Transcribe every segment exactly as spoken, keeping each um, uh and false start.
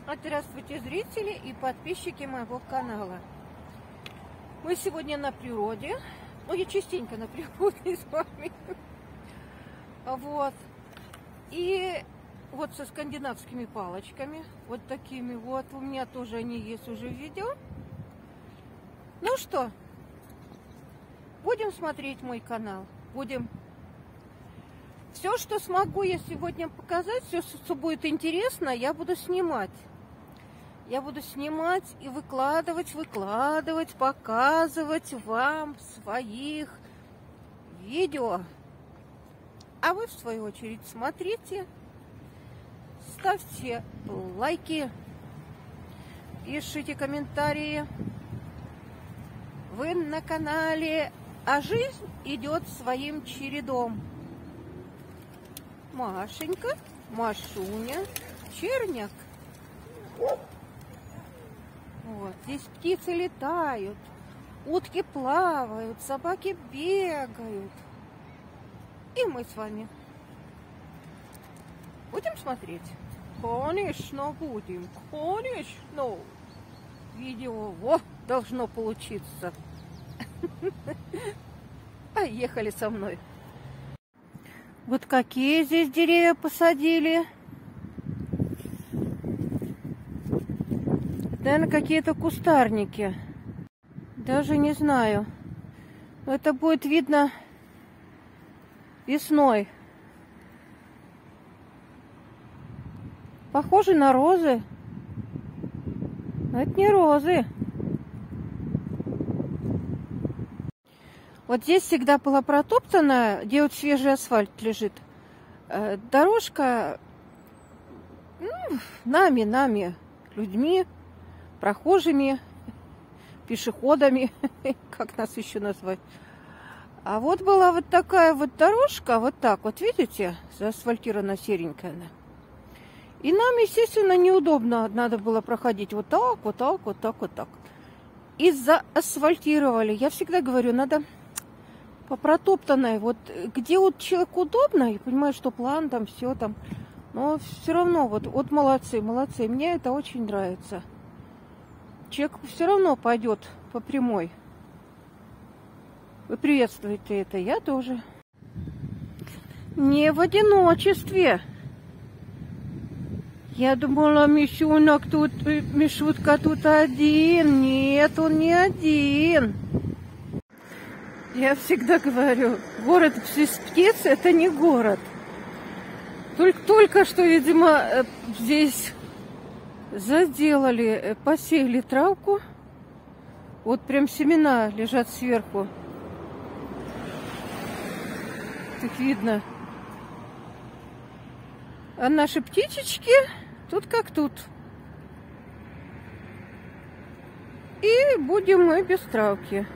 Здравствуйте, зрители и подписчики моего канала. Мы сегодня на природе. Ну, я частенько на природе с вами. Вот. И вот со скандинавскими палочками. Вот такими вот. У меня тоже они есть уже в видео. Ну что, будем смотреть мой канал. Будем. Все, что смогу я сегодня показать, все, что будет интересно, я буду снимать. Я буду снимать и выкладывать, выкладывать, показывать вам своих видео. А вы, в свою очередь, смотрите, ставьте лайки, пишите комментарии. Вы на канале «А жизнь идет своим чередом». Машенька, Машуня, Черняк. Вот, здесь птицы летают, утки плавают, собаки бегают. И мы с вами будем смотреть? Конечно, будем. Конечно. Видео во, должно получиться. Поехали со мной. Вот какие здесь деревья посадили. Наверное, какие-то кустарники. Даже не знаю. Но это будет видно весной. Похожи на розы. Но это не розы. Вот здесь всегда была протоптана, где вот свежий асфальт лежит. Дорожка ну, нами, нами, людьми, прохожими, пешеходами, как нас еще назвать. А вот была вот такая вот дорожка, вот так вот, видите, заасфальтирована серенькая она. И нам, естественно, неудобно надо было проходить вот так, вот так, вот так, вот так. И заасфальтировали. Я всегда говорю, надо по протоптанной, вот где вот человеку удобно, и понимаю, что план там, все там, но все равно, вот, вот молодцы, молодцы, мне это очень нравится. Человек все равно пойдет по прямой. Вы приветствуете это, я тоже. Не в одиночестве. Я думала, Мишунок тут, Мишутка тут один. Нет, он не один. Я всегда говорю, город без птиц – это не город. Только, только что, видимо, здесь заделали, посеяли травку. Вот прям семена лежат сверху. Так видно. А наши птичечки тут как тут. И будем мы без травки.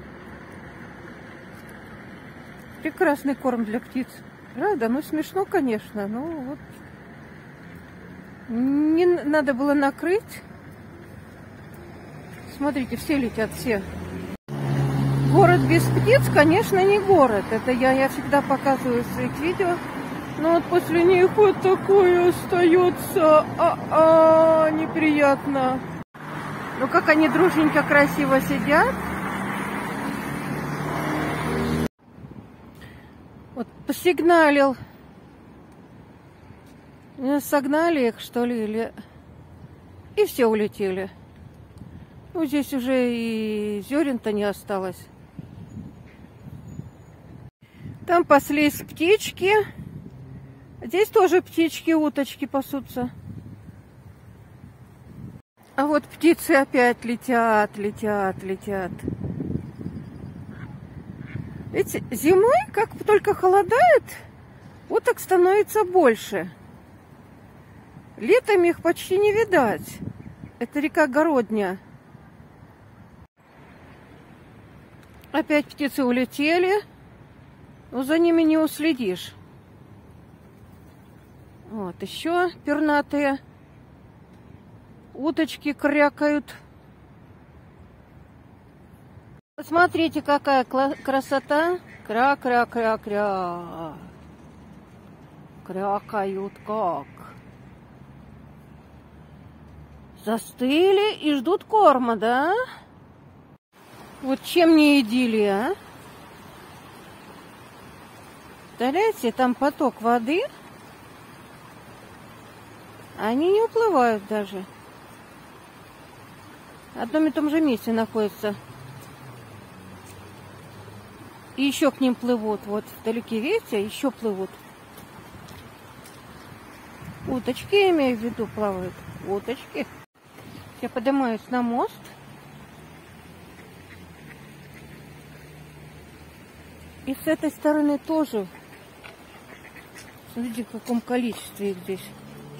Прекрасный корм для птиц. Правда? Ну, смешно, конечно. Но вот не надо было накрыть. Смотрите, все летят, все. Город без птиц, конечно, не город. Это я, я всегда показываю в своих видео. Но вот после них вот такое остается. А-а, неприятно. Ну, как они дружненько, красиво сидят. Вот посигналил. Согнали их, что ли, или... И все улетели. Ну, здесь уже и зерен-то не осталось. Там паслись птички. Здесь тоже птички, уточки пасутся. А вот птицы опять летят, летят, летят. Ведь зимой, как только холодает, уток становится больше. Летом их почти не видать. Это река Городня. Опять птицы улетели, но за ними не уследишь. Вот еще пернатые уточки крякают. Посмотрите, какая красота. Кря-кря-кря-кря. Крякают как. Застыли и ждут корма, да? Вот чем не идиллия, а? Представляете, там поток воды. Они не уплывают даже. В одном и том же месте находятся. И еще к ним плывут. Вот вдалеке, видите, еще плывут. Уточки, я имею в виду, плавают. Уточки. Я поднимаюсь на мост. И с этой стороны тоже. Смотрите, в каком количестве их здесь.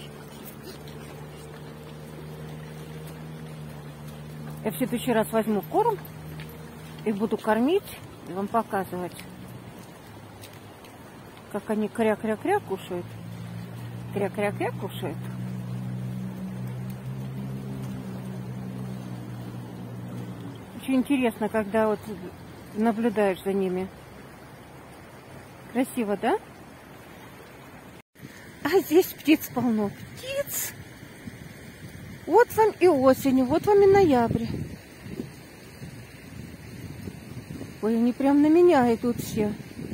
Я в следующий раз возьму корм и буду кормить и вам показывать, как они кря-кря-кря кушают. Кря-кря-кря кушают. Очень интересно, когда вот наблюдаешь за ними. Красиво, да? А здесь птиц полно. Птиц! Вот вам и осень, вот вам и ноябрь. Ой, они прям на меня идут все.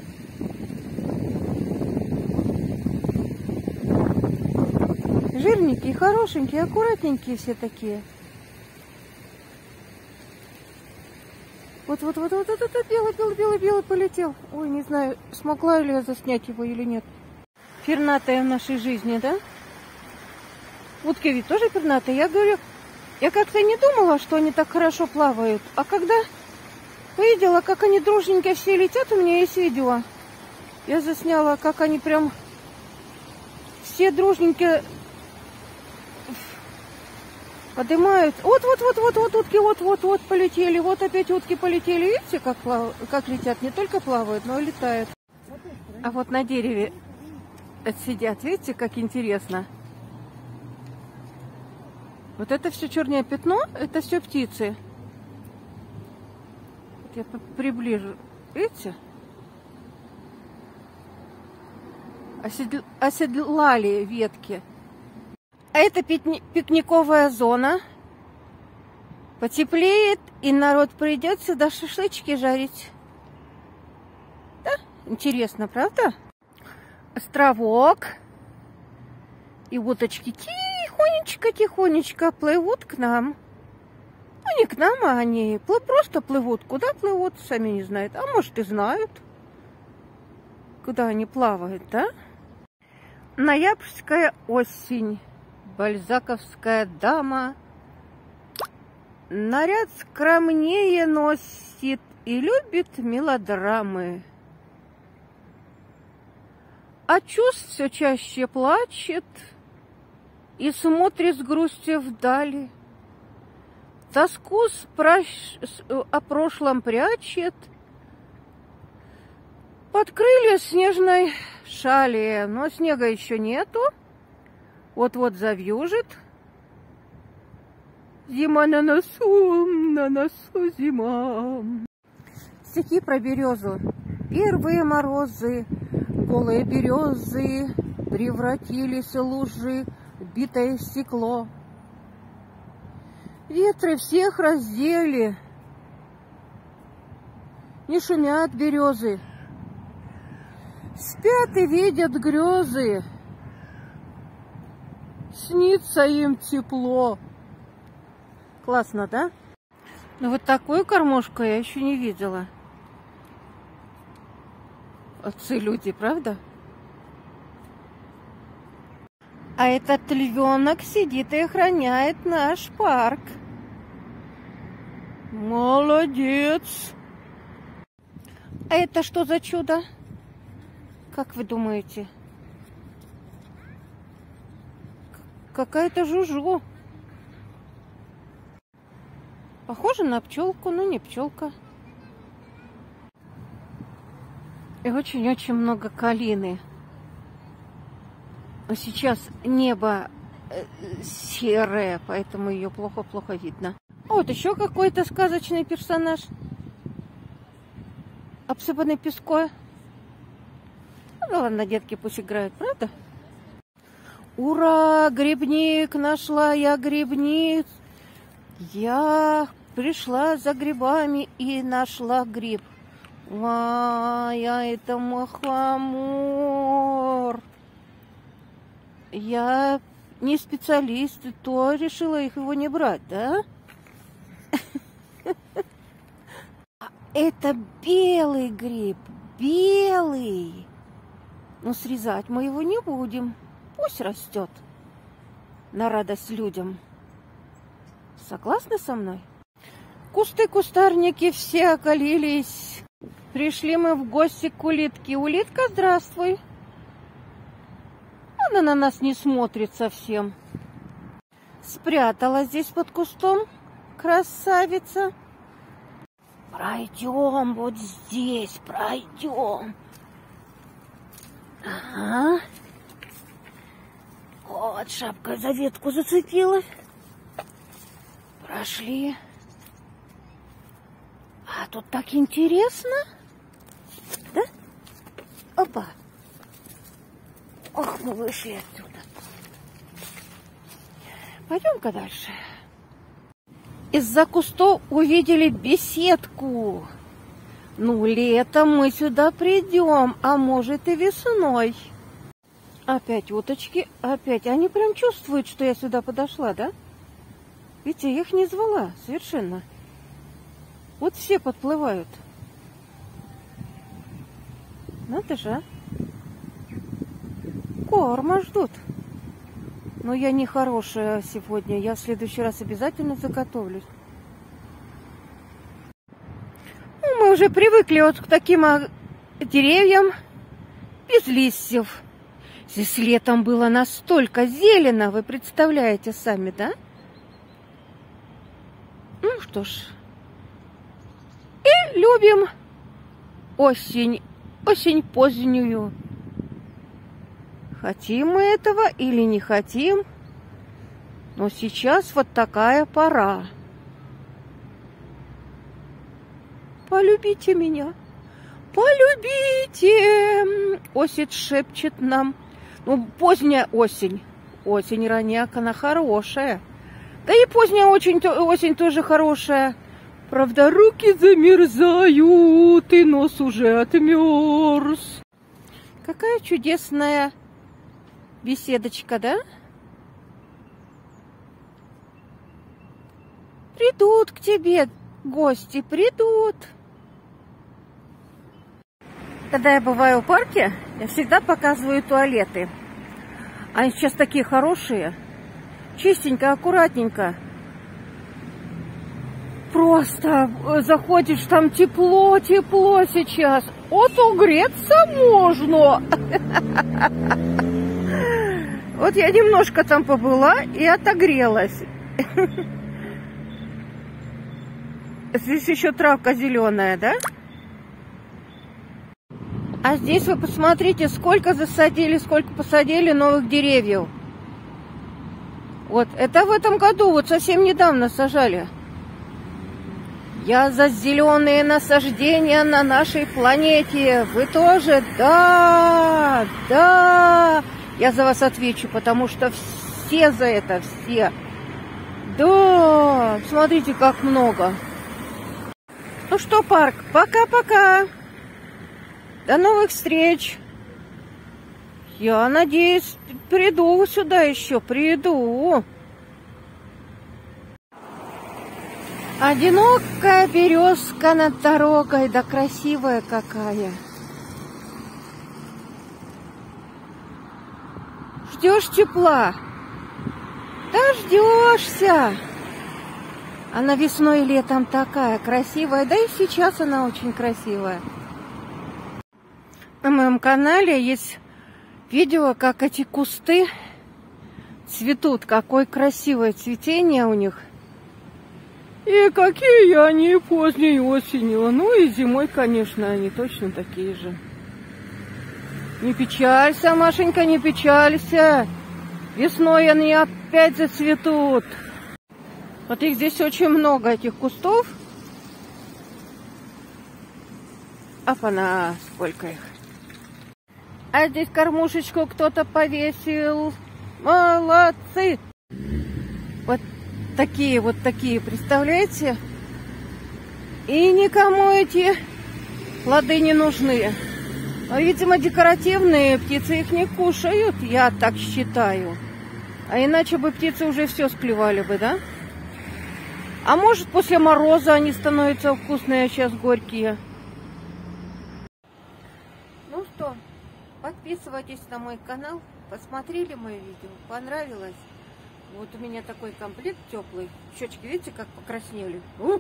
Жирненькие, хорошенькие, аккуратненькие все такие. Вот, вот, вот, вот, вот, вот, белый, белый, белый, белый полетел. Ой, не знаю, смогла ли я заснять его или нет. Пернатая в нашей жизни, да? Утки ведь тоже пернатые. Я говорю, я как-то не думала, что они так хорошо плавают. А когда увидела, как они дружненько все летят, у меня есть видео. Я засняла, как они прям все дружненько поднимают. Вот-вот-вот-вот-вот утки, вот-вот-вот полетели. Вот опять утки полетели. Видите, как, плав... как летят? Не только плавают, но и летают. А вот на дереве сидят. Видите, как интересно. Вот это все черное пятно, это все птицы. Вот я приближу. Видите? Оседл... Оседлали ветки. А это пикни... пикниковая зона. Потеплеет, и народ придет сюда шашлычки жарить. Да? Интересно, правда? Островок. И уточки тихонечко-тихонечко плывут к нам. Ну, не к нам, а они просто плывут. Куда плывут, сами не знают. А может, и знают, куда они плавают, да? Ноябрьская осень. Бальзаковская дама. Наряд скромнее носит и любит мелодрамы. А чувств все чаще плачет и смотрит с грустью вдали. Тоску спращ... о прошлом прячет под крылья снежной шали. Но снега еще нету. Вот-вот завьюжит. Зима на носу, на носу зима. Стихи про березу. Первые морозы, голые березы превратились в лужи, битое стекло. Ветры всех раздели, не шумят березы, спят и видят грезы, снится им тепло. Классно, да? Ну вот такую кормушку я еще не видела. Отцы люди, правда? А этот львенок сидит и охраняет наш парк. Молодец! А это что за чудо? Как вы думаете? Какая-то жужу. Похоже на пчелку, но не пчелка. И очень-очень много калины. Но сейчас небо серое, поэтому ее плохо-плохо видно. Вот еще какой-то сказочный персонаж, обсыпанный песком. Ну ладно, детки пусть играют, правда? Ура, грибник, нашла я грибник. Я пришла за грибами и нашла гриб. А, я это мухомор. Я не специалист, то решила их его не брать, да? Это белый гриб, белый. Но срезать мы его не будем. Пусть растет на радость людям. Согласны со мной? Кусты-кустарники все околились. Пришли мы в гости к улитке. Улитка, здравствуй. Она на нас не смотрит совсем. Спряталась здесь под кустом. Красавица. Пройдем вот здесь, пройдем. Ага. Вот, шапка за ветку зацепилась. Прошли. А тут так интересно. Да? Опа. Ох, мы вышли отсюда. Пойдем-ка дальше. Из-за кустов увидели беседку. Ну, летом мы сюда придем, а может и весной. Опять уточки, опять. Они прям чувствуют, что я сюда подошла, да? Ведь я их не звала совершенно. Вот все подплывают. Надо же, а? Корма ждут. Но я не хорошая сегодня. Я в следующий раз обязательно заготовлюсь. Ну, мы уже привыкли вот к таким деревьям без листьев. Здесь летом было настолько зелено, вы представляете сами, да? Ну что ж. И любим осень, осень позднюю. Хотим мы этого или не хотим, но сейчас вот такая пора. Полюбите меня, полюбите, осень шепчет нам. Ну, поздняя осень, осень ранняк, она хорошая. Да и поздняя очень, осень тоже хорошая. Правда, руки замерзают, и нос уже отмерз. Какая чудесная беседочка, да? Придут к тебе гости, придут. Когда я бываю в парке, я всегда показываю туалеты. Они сейчас такие хорошие. Чистенько, аккуратненько. Просто заходишь, там тепло, тепло сейчас. Вот угреться можно. Вот я немножко там побыла и отогрелась. Здесь еще травка зеленая, да? А здесь вы посмотрите, сколько засадили, сколько посадили новых деревьев. Вот, это в этом году, вот совсем недавно сажали. Я за зеленые насаждения на нашей планете. Вы тоже? Да, да. Я за вас отвечу, потому что все за это, все. Да, смотрите, как много. Ну что, парк, пока-пока. До новых встреч. Я надеюсь, приду сюда еще, приду. Одинокая березка над дорогой, да красивая какая. Ждешь тепла? Дождешься. Она весной и летом такая красивая, да и сейчас она очень красивая. На моем канале есть видео, как эти кусты цветут, какое красивое цветение у них. И какие они поздней осенью. Ну и зимой, конечно, они точно такие же. Не печалься, Машенька, не печалься. Весной они опять зацветут. Вот их здесь очень много, этих кустов. Апана, сколько их. А здесь кормушечку кто-то повесил. Молодцы! Вот такие, вот такие, представляете? И никому эти плоды не нужны. Но, видимо, декоративные птицы их не кушают, я так считаю. А иначе бы птицы уже все склевали бы, да? А может, после мороза они становятся вкусные, а сейчас горькие. Ну что, подписывайтесь на мой канал. Посмотрели мое видео? Понравилось? Вот у меня такой комплект теплый. Щечки, видите, как покраснели? Вот,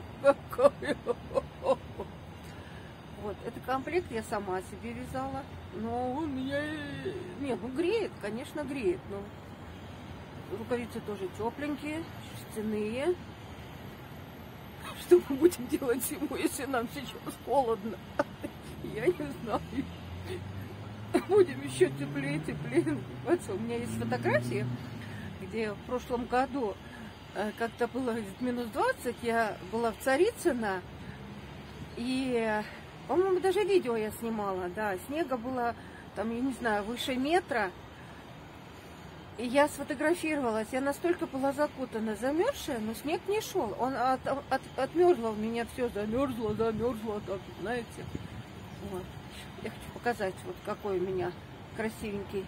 этот комплект я сама себе вязала. Но он меня... Нет, ну греет, конечно, греет. Но рукавицы тоже тепленькие, шерстяные. Что мы будем делать зимой, если нам сейчас холодно? Я не знаю. Будем еще теплее, теплее. Вот у меня есть фотографии, где в прошлом году как-то было минус двадцать, я была в Царицыно, и, по-моему, даже видео я снимала, да, снега было, там, я не знаю, выше метра, и я сфотографировалась, я настолько была закутана, замерзшая, но снег не шел, он от, от, отмерзло у меня все, замерзло, замерзло, так, знаете, вот. Я хочу показать, вот какой у меня красивенький.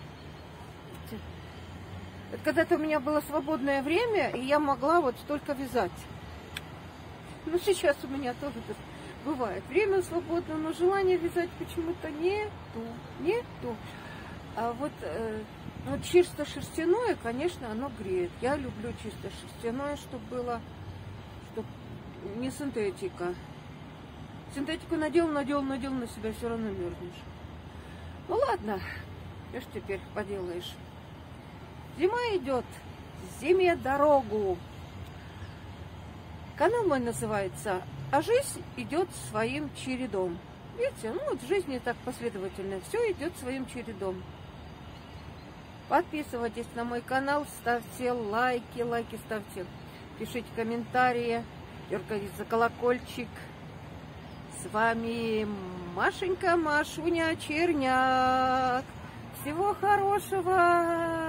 Это когда-то у меня было свободное время, и я могла вот столько вязать. Но сейчас у меня тоже бывает время свободное, но желания вязать почему-то нету, нету. А вот, э, вот чисто шерстяное, конечно, оно греет. Я люблю чисто шерстяное, чтобы было, чтобы не синтетика. Синтетику надел, надел, надел на себя, все равно мерзнешь. Ну ладно, что ж теперь поделаешь. Зима идет, зиме дорогу. Канал мой называется «А жизнь идет своим чередом». Видите, ну вот в жизни так последовательно, все идет своим чередом. Подписывайтесь на мой канал, ставьте лайки, лайки ставьте, пишите комментарии, дергайте за колокольчик. С вами Машенька, Машуня Черняк. Всего хорошего!